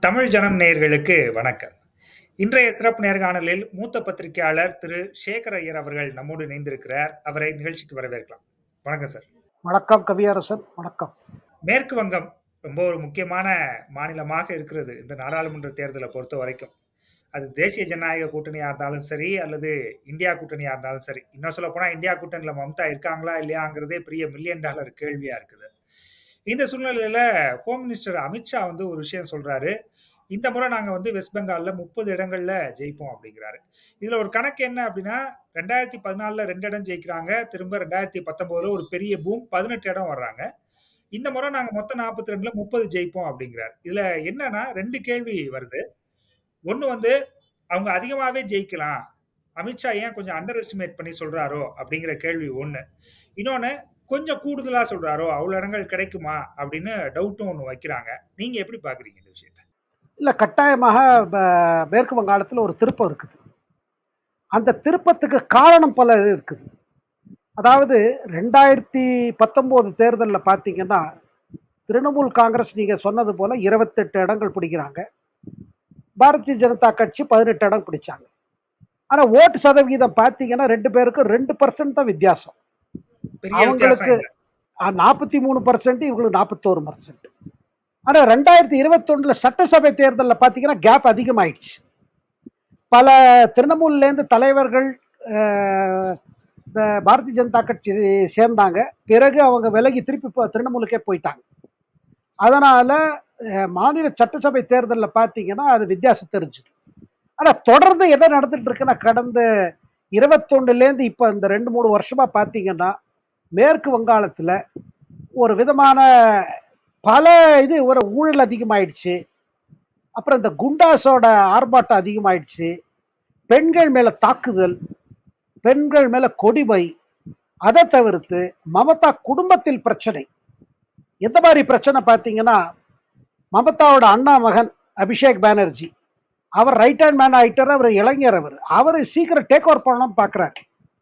தமிழ் ஜனம் நேயர்களுக்கு வணக்கம். இன்றைய சிறப்பு நேர்காணலில் மூத்த பத்திரிகையாளர் திரு சேகர் ஐயர் அவர்கள் நம்மோடு இணைந்திருக்கிறார். அவரை நிகழ்ச்சிக்கு வரவேற்கலாம். வணக்கம் சார். வணக்கம் கவியரசன். வணக்கம். மேற்கு வங்கம் ரொம்ப ஒரு முக்கியமான மாநிலமாக இருக்கிறது இந்த நாடாளுமன்ற தேர்தலை பொறுத்த வரைக்கும். அது தேசிய ஜனநாயக கூட்டணியா இருந்தாலும் சரி, அல்லது இந்தியா கூட்டணியா இருந்தாலும் சரி. இன்னும் சொல்ல போனா இந்தியா கூட்டணியில மம்தா இருக்காங்களா இல்லையாங்கிறதே பெரிய மில்லியன் டாலர் கேள்வியா இருக்குது. இந்த சூழ்நிலையில ஹோம் மினிஸ்டர் அமித்ஷா ஒரு விஷயம் சொல்றாரு. இந்த முறை நாங்க வெஸ்ட் பெங்கால்ல 30 இடங்கள்ல ஜெயிப்போம் அப்படிங்கிறாரு. இதுல ஒரு கணக்கு என்ன அப்படின்னா 2014ல 2 இடம் ஜெயிக்கிறாங்க. திரும்ப 2019ல ஒரு பெரிய பூம் 18 இடம் வர்றாங்க. இந்த முறை நாங்க மொத்தம் 42ல 30 ஜெயிப்போம் அப்படிங்கிறாரு. இதுல என்னன்னா 2 கேள்வி வருது. ஒண்ணு அவங்க அதிகமாவே ஜெயிக்கலாம். அமித்ஷா ஏன் கொஞ்சம் அண்டர் எஸ்டிமேட் பண்ணி சொல்றாரோ அப்படிங்கிற கேள்வி ஒண்ணு. இன்னொன்னு கொஞ்சம் கூடுதலா சொல்றாரோ, அவ்வளவு இடங்கள் கிடைக்குமா அப்படின்னு டவுட்டும் ஒண்ணு வைக்கிறாங்க. நீங்க எப்படி பாக்குறீங்க இந்த விஷயத்தை? இல்ல, கட்டாயமாக மேற்கு வங்காளத்தில் ஒரு திருப்பம் இருக்குது. அந்த திருப்பத்துக்கு காரணம் பல இருக்குது. அதாவது 2019 தேர்தலில் பார்த்தீங்கன்னா திரிணாமுல் காங்கிரஸ் நீங்க சொன்னது போல 28 இடங்கள் பிடிக்கிறாங்க. பாரதிய ஜனதா கட்சி 18 இடம் பிடிச்சாங்க. ஆனால் ஓட்டு சதவிகிதம் பார்த்தீங்கன்னா 2 பேருக்கு 2% தான் வித்தியாசம். அவங்களுக்கு 43%, இவங்களுக்கு 41%. ஆனால் 2021 சட்டசபை தேர்தலில் பார்த்தீங்கன்னா கேப் அதிகமாயிடுச்சு. பல திரிணாமுல்லேருந்து தலைவர்கள் பாரதிய ஜனதா கட்சி சேர்ந்தாங்க. பிறகு அவங்க விலகி திருப்பி திரிணாமுலுக்கே போயிட்டாங்க. அதனால் மாநில சட்டசபை தேர்தலில் பார்த்தீங்கன்னா அது வித்தியாசம் தெரிஞ்சுது. ஆனால் தொடர்ந்து என்ன நடந்துட்டு இருக்குன்னா கடந்த 21லேருந்து இப்போ இந்த 2-3 வருஷமாக பார்த்தீங்கன்னா மேற்கு வங்காளத்தில் ஒரு விதமான பல ஒரு ஊழல் அதிகமாயிடுச்சு. அப்புறம் இந்த குண்டாஸோட ஆர்ப்பாட்டம் அதிகமாயிடுச்சு. பெண்கள் மேலே தாக்குதல், பெண்கள் மேலே கொடுமை. அதை தவிர்த்து மமதா குடும்பத்தில் பிரச்சனை. எந்த மாதிரி பிரச்சனை பார்த்தீங்கன்னா, மமதாவோட அண்ணா மகன் அபிஷேக் பானர்ஜி அவர் ரைட் ஹேண்ட் மேன் ஆகிட்டார். அவர் இளைஞர். அவர் சீக்கிரம் டேக் ஓவர் பண்ணணும்னு பார்க்குறாரு.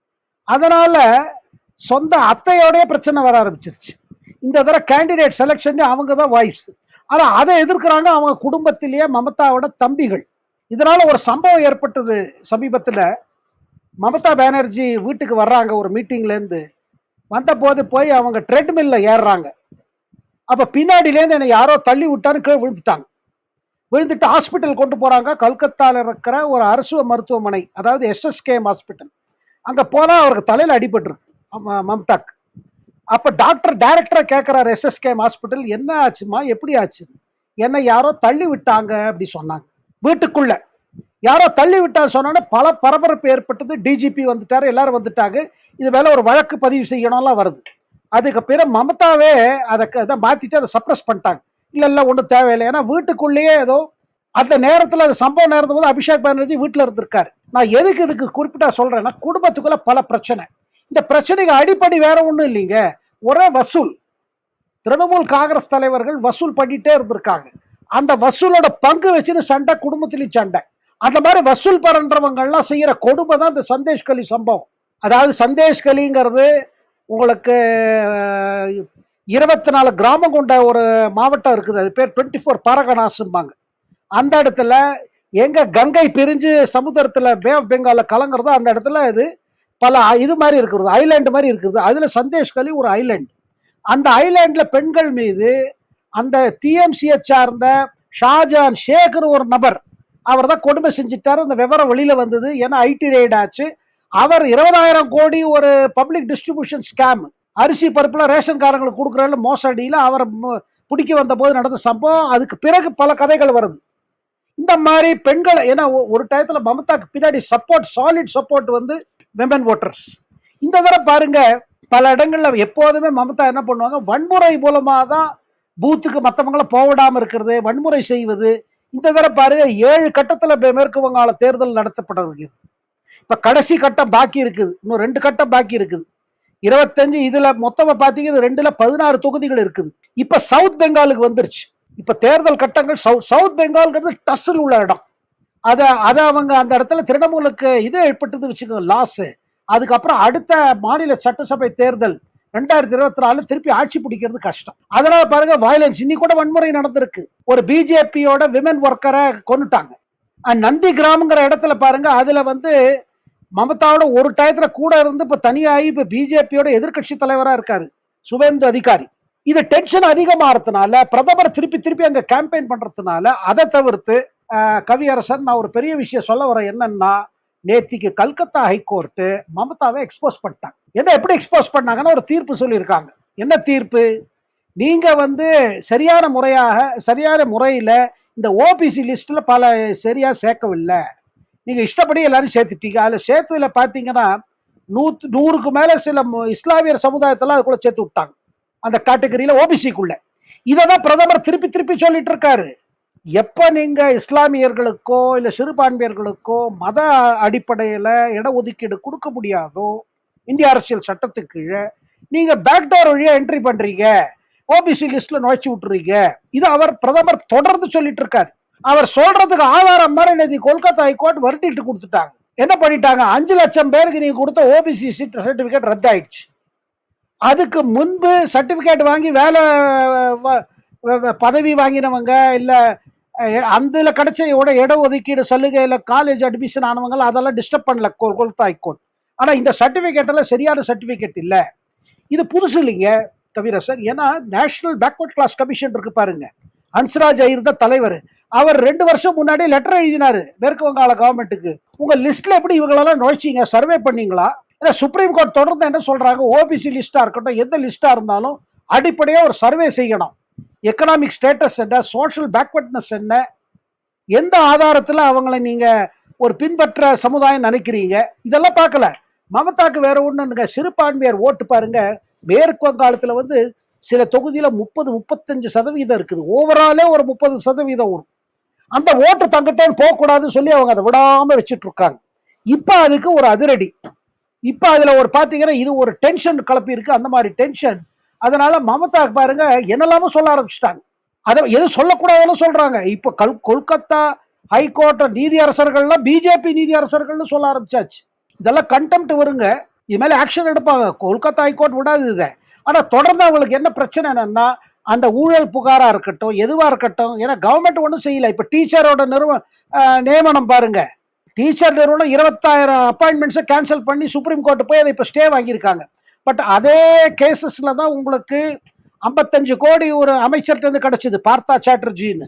அதனால சொந்த அத்தையோடய பிரச்சனை வர ஆரம்பிச்சிருச்சு. இந்த தடவை கேண்டிடேட் செலெக்ஷன் அவங்க தான் வாய்ஸ். ஆனால் அதை எதிர்க்கிறாங்க அவங்க குடும்பத்திலேயே மமதாவோட தம்பிகள். இதனால ஒரு சம்பவம் ஏற்பட்டது சமீபத்தில். மமதா பானர்ஜி வீட்டுக்கு வர்றாங்க ஒரு மீட்டிங்லேருந்து. வந்தபோது போய் அவங்க ட்ரெட்மில்ல ஏறுறாங்க. அப்போ பின்னாடியிலேருந்து என்னை யாரோ தள்ளி விட்டான்னு கீழே விழுந்துட்டு ஹாஸ்பிட்டல் கொண்டு போகிறாங்க. கல்கத்தாவில் இருக்கிற ஒரு அரசு மருத்துவமனை, அதாவது SSKM ஹாஸ்பிட்டல். அங்கே போனால் அவருக்கு தலையில் அடிபட்டுருக்கு மம்தாக்கு. அப்போ டைரக்டரை கேட்குறாரு SSKM ஹாஸ்பிட்டல், என்ன ஆச்சுமா, எப்படி ஆச்சு? என்னை யாரோ தள்ளி விட்டாங்க அப்படி சொன்னாங்க. வீட்டுக்குள்ள யாரோ தள்ளி விட்டான்னு சொன்னோன்னே பல பரபரப்பு ஏற்பட்டது. டிஜிபி வந்துட்டாரு, எல்லாரும் வந்துட்டாங்க. இது மேலே ஒரு வழக்கு பதிவு செய்யணும்லாம் வருது. அதுக்கு பிறகு மமதாவே அதை மாற்றிட்டு அதை சப்ரஸ் பண்ணிட்டாங்க. இல்லை ஒன்றும் தேவையில்லை. ஏன்னா வீட்டுக்குள்ளேயே ஏதோ அந்த நேரத்தில் அது சம்பவம் நேரத்தும் போது அபிஷேக் பானர்ஜி வீட்டில் இருந்திருக்காரு. நான் எதுக்கு இதுக்கு குறிப்பிட்டா சொல்கிறேன்னா, குடும்பத்துக்குள்ள பல பிரச்சனை. இந்த பிரச்சனைக்கு அடிப்படை வேற ஒன்றும் இல்லைங்க, ஒரே வசூல். திரிணாமுல் காங்கிரஸ் தலைவர்கள் வசூல் பண்ணிட்டே இருந்திருக்காங்க. அந்த வசூலோட பங்கு வச்சுன்னு சண்டை, குடும்பத்திலையும் சண்டை. அந்த மாதிரி வசூல் பண்றவங்கள்லாம் செய்யற கொடுமை தான் இந்த சந்தேஷ்கலி சம்பவம். அதாவது சந்தேஷ்கலிங்கிறது உங்களுக்கு 24 கிராமம் கொண்ட ஒரு மாவட்டம் இருக்குது. அது பேர் 24 பரகனாஸ்ம்பாங்க. அந்த இடத்துல எங்க கங்கை பிரிஞ்சு சமுத்திரத்துல பே ஆஃப் பெங்கால கலங்குறதோ அந்த இடத்துல இது பல இது மாதிரி இருக்கிறது, ஐலாண்டு மாதிரி இருக்குது. அதுல சந்தேஷ்கலி ஒரு ஐலாண்டு. அந்த ஐலாண்ட்ல பெண்கள் மீது அந்த TMCயை சார்ந்த ஷாஜான் ஷேக்னு ஒரு நபர், அவர் தான் கொடுமை செஞ்சுட்டாரு. அந்த விவரம் வெளியில வந்தது. ஏன்னா IT ரெய்ட் ஆச்சு. அவர் 20,000 கோடி ஒரு பப்ளிக் டிஸ்ட்ரிபியூஷன் ஸ்கேம், அரிசி பருப்புல ரேஷன் காரங்களுக்கு கொடுக்குற மோசடியில அவரை பிடிக்க வந்த போது நடந்த சம்பவம். அதுக்கு பிறகு பல கதைகள் வருது. இந்த மாதிரி பெண்கள், ஏன்னா ஒரு டயத்துல மமதாக்கு பின்னாடி சாலிட் சப்போர்ட் விமன் ஓட்டர்ஸ். இந்த தடவை பாருங்க, பல இடங்கள்ல எப்போதுமே மமதா என்ன பண்ணுவாங்க, வன்முறை மூலமா தான் பூத்துக்கு மற்றவங்கள போவிடாம இருக்கிறது, வன்முறை செய்வது. இந்த தடவை பாருங்க, 7 கட்டத்துல மேற்கு வங்காள தேர்தல் நடத்தப்பட்டிருக்கிறது. இப்ப கடைசி கட்டம் பாக்கி இருக்குது, இன்னும் 2 கட்டம் பாக்கி இருக்குது. 25 இதுல மொத்தமா பாத்தீங்கன்னா 2ல 16 தொகுதிகள் இருக்குது. இப்ப சவுத் பெங்காலுக்கு வந்துருச்சு. இப்ப தேர்தல் கட்டங்கள் சவுத் பெங்கால்ங்கிறது டஸ்ஸில் உள்ள இடம். அதை அவங்க அந்த இடத்துல திரிணாமுலுக்கு இது ஏற்பட்டது வச்சுக்கோங்க, லாஸ். அதுக்கப்புறம் அடுத்த மாநில சட்டசபை தேர்தல் 2024 திருப்பி ஆட்சி பிடிக்கிறது கஷ்டம். அதனால பாருங்க வயலன்ஸ், இன்னைக்கு கூட வன்முறை நடந்திருக்கு. ஒரு பிஜேபியோட விமன் ஒர்க்கரை கொன்னுட்டாங்க. நந்தி கிராமங்கிற இடத்துல பாருங்க, அதுல வந்து மமதாவோட ஒரு டயத்துல கூட இருந்து இப்ப தனியாகி இப்ப பிஜேபியோட எதிர்கட்சி தலைவரா இருக்காரு சுவேந்து அதிகாரி. இது டென்ஷன் அதிகமாகறதுனால பிரதமர் திருப்பி திருப்பி அங்க கேம்பெயின் பண்றதுனால, அதை தவிர்த்து கவியரசன், நான் ஒரு பெரிய விஷயம் சொல்ல வரேன். என்னன்னா, நேத்திக்கு கல்கத்தா ஹைகோர்ட்டு மமதாவை எக்ஸ்போஸ் பண்ணிட்டாங்க. என்ன எப்படி எக்ஸ்போஸ் பண்ணாங்கன்னா, ஒரு தீர்ப்பு சொல்லியிருக்காங்க. என்ன தீர்ப்பு? நீங்க வந்து சரியான முறையில இந்த ஓபிசி லிஸ்ட்ல பல சரியா சேர்க்கவில்லை. நீங்க இஷ்டப்படி எல்லாரும் சேர்த்துட்டீங்க. அதுல சேர்த்ததுல பாத்தீங்கன்னா 100க்கு மேல சில இஸ்லாமியர் சமுதாயத்தெல்லாம் அதுக்குள்ள சேர்த்து விட்டாங்க, அந்த கேட்டகரியில ஓபிசிக்குள்ள. இததான் பிரதமர் திருப்பி திருப்பி சொல்லிட்டு இருக்காரு. எப்ப நீங்க இஸ்லாமியர்களுக்கோ இல்ல சிறுபான்மையர்களுக்கோ மத அடிப்படையில இடஒதுக்கீடு கொடுக்க முடியாதோ இந்திய அரசியல் சட்டத்துக்கு கீழே, நீங்க பேக்டோர் வழியா என்ட்ரி பண்றீங்க, ஓபிசி லிஸ்ட்ல நுழைச்சு விட்டுறீங்க. இது அவர் பிரதமர் தொடர்ந்து சொல்லிட்டு இருக்காரு. அவர் சொல்றதுக்கு ஆதாரம் மாதிரி நேற்று கொல்கத்தா ஹைகோர்ட் வருட்டிட்டு கொடுத்துட்டாங்க. என்ன பண்ணிட்டாங்க? 5 லட்சம் பேருக்கு நீங்க கொடுத்த ஓபிசி சர்டிபிகேட் ரத்து ஆயிடுச்சு. அதுக்கு முன்பு சர்டிபிகேட் வாங்கி வேலை பதவி வாங்கினவங்க இல்ல அந்த கிடைச்ச இடஒதுக்கீடு சலுகையில காலேஜ் அட்மிஷன் ஆனவங்க அதெல்லாம் டிஸ்டர்ப் பண்ணல கொல்கத்தா ஹைகோர்ட். ஆனா இந்த சர்டிபிகேட் எல்லாம் சரியான சர்டிபிகேட் இல்ல. இது புதுசு இல்லைங்க கவிரசன். ஏன்னா நேஷனல் பேக்வர்ட் கிளாஸ் கமிஷன் இருக்கு பாருங்க, ஹன்ஸ்ராஜ் ஐயர் தான் தலைவர். அவர் 2 வருஷம் முன்னாடி லெட்டர் எழுதினாரு மேற்கு வங்காள கவர்மெண்ட்டுக்கு. உங்க லிஸ்ட்ல எப்படி இவங்களெல்லாம் நுழைச்சிங்க, சர்வே பண்ணீங்களா? ஏன்னா சுப்ரீம் கோர்ட் தொடர்ந்து என்ன சொல்றாங்க, ஓபிசி லிஸ்டா இருக்கட்டும் எந்த லிஸ்டா இருந்தாலும் அடிப்படையா ஒரு சர்வே செய்யணும். எக்கனாமிக் ஸ்டேட்டஸ் என்ன, சோஷியல் பேக்வர்ட்னஸ் என்ன, எந்த ஆதாரத்துல அவங்களை நீங்க ஒரு பின்பற்ற சமுதாயம் நினைக்கிறீங்க, இதெல்லாம் பார்க்கல. மமதாக்கு வேற ஒண்ணுங்க, சிறுபான்மையர் ஓட்டு பாருங்க. மேற்கு வங்காளத்துல வந்து சில தொகுதியில 30-35% இருக்குது. ஓவராலே ஒரு 30% வரும். அந்த ஓட்டு தங்கிட்ட போகக்கூடாதுன்னு சொல்லி அவங்க அதை விடாம வச்சுட்டு இருக்காங்க. இப்ப அதுக்கு ஒரு அதிரடி. இப்ப அதுல ஒரு பாத்தீங்கன்னா இது ஒரு டென்ஷன் கிளப்பி இருக்கு. அந்த மாதிரி டென்ஷன், அதனால மமதா பாருங்க என்னெல்லாமோ சொல்ல ஆரம்பிச்சுட்டாங்க. அதை எது சொல்லக்கூடாதுன்னு சொல்றாங்க. இப்ப கொல்கத்தா ஹைகோர்ட் நீதியரசர்கள்லாம் பிஜேபி நீதியரசர்கள்னு சொல்ல ஆரம்பிச்சாச்சு. இதெல்லாம் கண்டெம்ட் வருங்க, இது மேல ஆக்ஷன் எடுப்பாங்க. கொல்கத்தா ஹைகோர்ட் விடாது இதை. ஆனா தொடர்ந்து அவங்களுக்கு என்ன பிரச்சனை என்னன்னா, அந்த ஊழல் புகாரா இருக்கட்டும் எதுவா இருக்கட்டும், ஏன்னா கவர்மெண்ட் ஒன்றும் செய்யல. இப்ப டீச்சரோட நியமனம் பாருங்க, டீச்சர் நிறுவனம் 20,000 அப்பாயின்மெண்ட்ஸை கேன்சல் பண்ணி சுப்ரீம் கோர்ட் போய் அதை இப்ப ஸ்டே வாங்கியிருக்காங்க. பட் அதே கேசஸ்ல தான் உங்களுக்கு 55 கோடி ஒரு அமைச்சர்கிட்ட இருந்து கிடைச்சது, பார்த்தா சாட்டர்ஜின்னு.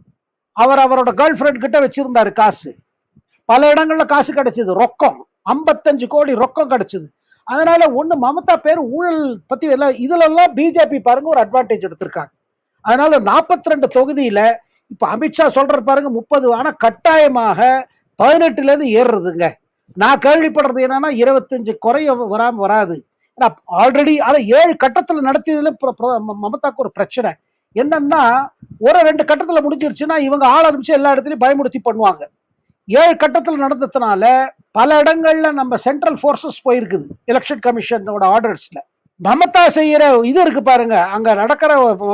அவரோட கேர்ள் ஃபிரெண்ட் கிட்ட வச்சிருந்தாரு காசு. பல இடங்கள்ல காசு கிடைச்சது, ரொக்கம் 55 கோடி ரொக்கம் கிடைச்சது. அதனால ஒண்ணு மமதா பேர் ஊழல் பத்தி இதுல எல்லாம் பிஜேபி பாருங்க ஒரு அட்வான்டேஜ் எடுத்திருக்காங்க. அதனால 42 தொகுதியில இப்ப அமித்ஷா சொல்ற பாருங்க 30, ஆனா கட்டாயமாக 18ல இருந்து ஏறுறதுங்க. நான் கேள்விப்படுறது என்னன்னா 25 குறைய வராது. ஆல்ரெடி அதை 7 கட்டத்துல நடத்தியதுல மமதாக்கு ஒரு பிரச்சனை என்னன்னா, ஒரு 2 கட்டத்துல முடிஞ்சிருச்சுன்னா இவங்க ஆள் ஆரம்பிச்சு எல்லா இடத்துலயும் பயமுறுத்தி பண்ணுவாங்க. 7 கட்டத்தில் நடந்ததுனால பல இடங்கள்ல நம்ம சென்ட்ரல் போர்சஸ் போயிருக்குது எலெக்ஷன் கமிஷனோட ஆர்டர்ஸ்ல. மமதா செய்யற இது இருக்கு பாருங்க, அங்க நடக்கிற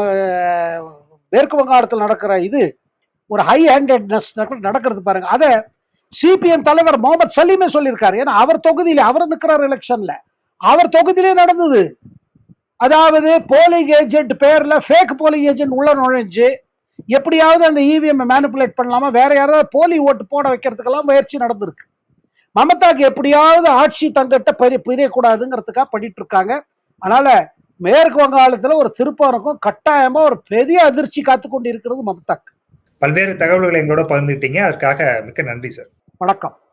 மேற்கு வங்காளத்தில் நடக்கிற இது ஒரு ஹை ஹேண்டட்னஸ் நடக்கிறது பாருங்க. அதை சிபிஎம் தலைவர் முகமது சலீமே சொல்லியிருக்காரு. ஏன்னா அவர் தொகுதியில அவர் நிற்கிறார் எலெக்ஷன்ல, அவர் தொகுதியிலே நடந்தது. அதாவது போலிங் ஏஜென்ட் பேர்ல ஃபேக் போலிங் ஏஜென்ட் உள்ள நுழைஞ்சு எப்படியாவது அந்த இவிஎம் மேனிபுலேட் பண்ணலாமா, வேற யாராவது போலி ஓட்டு போட வைக்கிறதுக்கெல்லாம் முயற்சி நடந்திருக்கு. மமதாக்கு எப்படியாவது ஆட்சி தங்கிட்ட பிரியக்கூடாதுங்கிறதுக்காக பண்ணிட்டு இருக்காங்க. அதனால மேற்கு வங்காளத்துல ஒரு திருப்பம் கட்டாயமா ஒரு பெரிய அதிர்ச்சி காத்து கொண்டு இருக்கிறது மமதாக்கு. பல்வேறு தகவல்களை எங்களோட பகிர்ந்துட்டீங்க, அதற்காக மிக்க நன்றி சார். வணக்கம்.